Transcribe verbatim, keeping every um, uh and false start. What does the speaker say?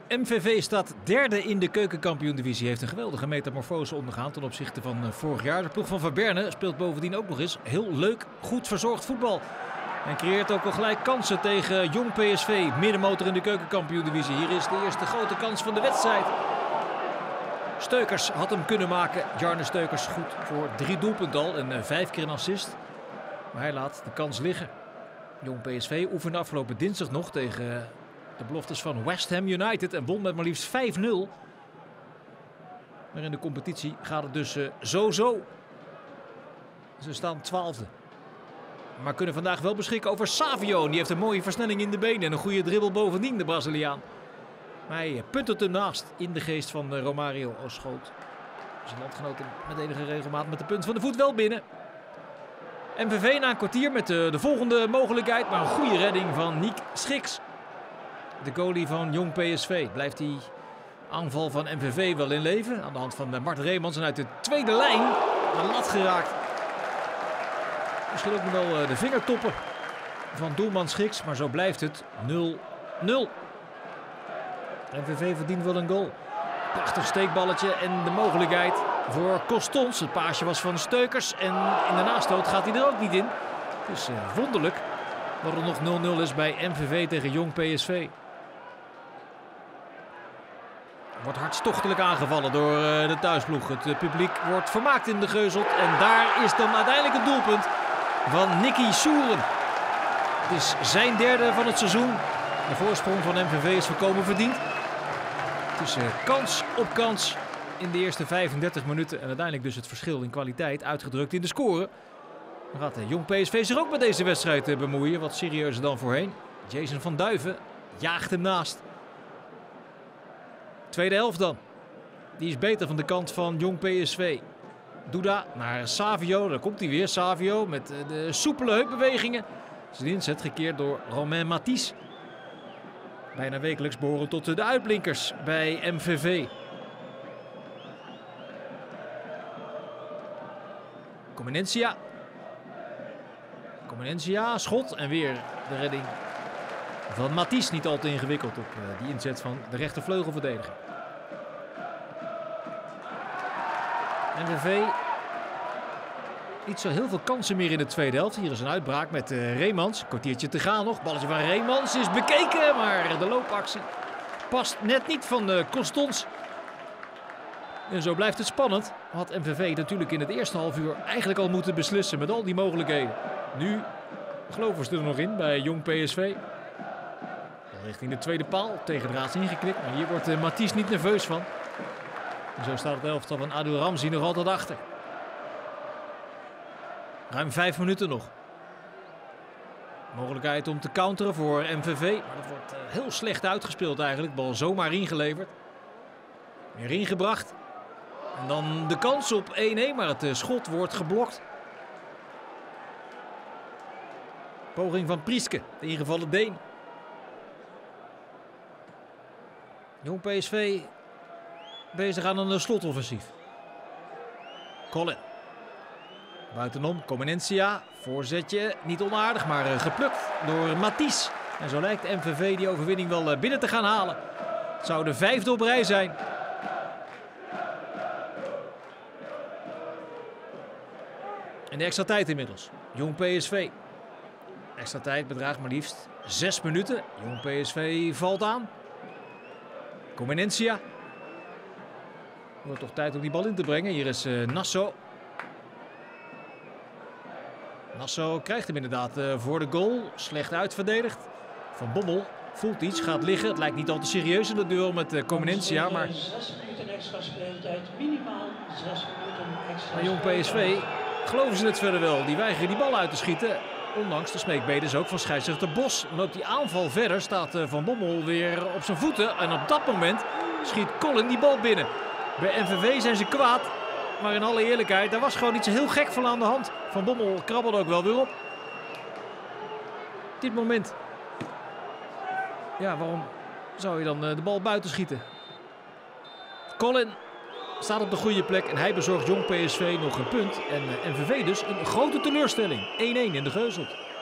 M V V staat derde in de keukenkampioen-divisie. Heeft een geweldige metamorfose ondergaan ten opzichte van vorig jaar. De ploeg van Van Berne speelt bovendien ook nog eens heel leuk, goed verzorgd voetbal. En creëert ook al gelijk kansen tegen Jong P S V. Middenmotor in de keukenkampioen-divisie. Hier is de eerste grote kans van de wedstrijd. Steukers had hem kunnen maken. Jarne Steukers goed voor drie doelpunten al en uh, vijf keer een assist. Maar hij laat de kans liggen. Jong P S V oefende afgelopen dinsdag nog tegen uh, de beloftes van West Ham United en won met maar liefst vijf nul. Maar in de competitie gaat het dus uh, zo-zo. Ze staan twaalfde. Maar kunnen vandaag wel beschikken over Savio. Die heeft een mooie versnelling in de benen en een goede dribbel bovendien, de Braziliaan. Maar hij punt hem naast in de geest van uh, Romario Oschoot. Zijn landgenoten met enige regelmaat met de punt van de voet wel binnen. M V V na een kwartier met uh, de volgende mogelijkheid. Maar een goede redding van Niek Schiks. De goalie van Jong P S V. Blijft die aanval van M V V wel in leven. Aan de hand van uh, Mart Reemans. En uit de tweede lijn een lat geraakt. Misschien ook nog wel uh, de vingertoppen van doelman Schiks. Maar zo blijft het nul nul. M V V verdient wel een goal. Prachtig steekballetje en de mogelijkheid voor Costons. Het paasje was van Steukers en in de nastoot gaat hij er ook niet in. Het is uh, wonderlijk dat er nog nul nul is bij M V V tegen Jong P S V. Wordt hartstochtelijk aangevallen door uh, de thuisploeg. Het uh, publiek wordt vermaakt in de Geuzelt. En daar is dan uiteindelijk het doelpunt van Nicky Soeren. Het is zijn derde van het seizoen. De voorsprong van M V V is volkomen verdiend. Het is uh, kans op kans in de eerste vijfendertig minuten. En uiteindelijk dus het verschil in kwaliteit uitgedrukt in de score. Dan gaat uh, Jong P S V zich ook met deze wedstrijd uh, bemoeien. Wat serieuzer dan voorheen. Jason van Duiven jaagt hem naast. Tweede helft dan. Die is beter van de kant van Jong P S V. Duda naar Savio. Daar komt hij weer. Savio met uh, de soepele heupbewegingen. Zijn inzet gekeerd door Romain Matisse. Bijna wekelijks behoren tot de uitblinkers bij M V V. Comenencia. Comenencia, schot en weer de redding van Matisse. Niet al te ingewikkeld op uh, die inzet van de rechtervleugelverdediger. M V V niet zo heel veel kansen meer in de tweede helft. Hier is een uitbraak met uh, Reemans. Een kwartiertje te gaan nog. Balletje van Reemans is bekeken. Maar de loopactie past net niet van uh, Costons. En zo blijft het spannend. Had M V V natuurlijk in het eerste half uur eigenlijk al moeten beslissen met al die mogelijkheden. Nu geloven ze er nog in bij Jong P S V. Richting de tweede paal. Tegen de raads ingeknipt. Maar hier wordt uh, Matisse niet nerveus van. En zo staat het elftal van Adil Ramzi nog altijd achter. Ruim vijf minuten nog. Mogelijkheid om te counteren voor M V V. Maar dat wordt uh, heel slecht uitgespeeld eigenlijk. Bal zomaar ingeleverd. Weer ingebracht. En dan de kans op één één. Maar het uh, schot wordt geblokt. Poging van Prieske. De ingevallen Deen. Jong P S V bezig aan een slotoffensief. Colin. Buitenom, Comenencia. Voorzetje, niet onaardig, maar uh, geplukt door Matisse. En zo lijkt M V V die overwinning wel uh, binnen te gaan halen. Het zou de vijfde op rij zijn. En de extra tijd inmiddels. Jong P S V. Extra tijd bedraagt maar liefst zes minuten. Jong P S V valt aan. Comenencia. Wordt toch tijd om die bal in te brengen. Hier is uh, Nasso. Nasso krijgt hem inderdaad uh, voor de goal. Slecht uitverdedigd. Van Bommel voelt iets, gaat liggen. Het lijkt niet al te serieus in de duel met uh, Comenencia. Maar... maar Jong P S V geloven ze het verder wel. Die weigeren die bal uit te schieten. Ondanks de smeekbedes ook van scheidsrechter Bos. Loopt die aanval verder, staat uh, Van Bommel weer op zijn voeten. En op dat moment schiet Colin die bal binnen. Bij M V V zijn ze kwaad. Maar in alle eerlijkheid, daar was gewoon iets heel gek van aan de hand. Van Bommel krabbelde ook wel weer op. Dit moment. Ja, waarom zou je dan de bal buiten schieten? Colin staat op de goede plek en hij bezorgt Jong P S V nog een punt. En M V V dus een grote teleurstelling. één één in de Geuzelt.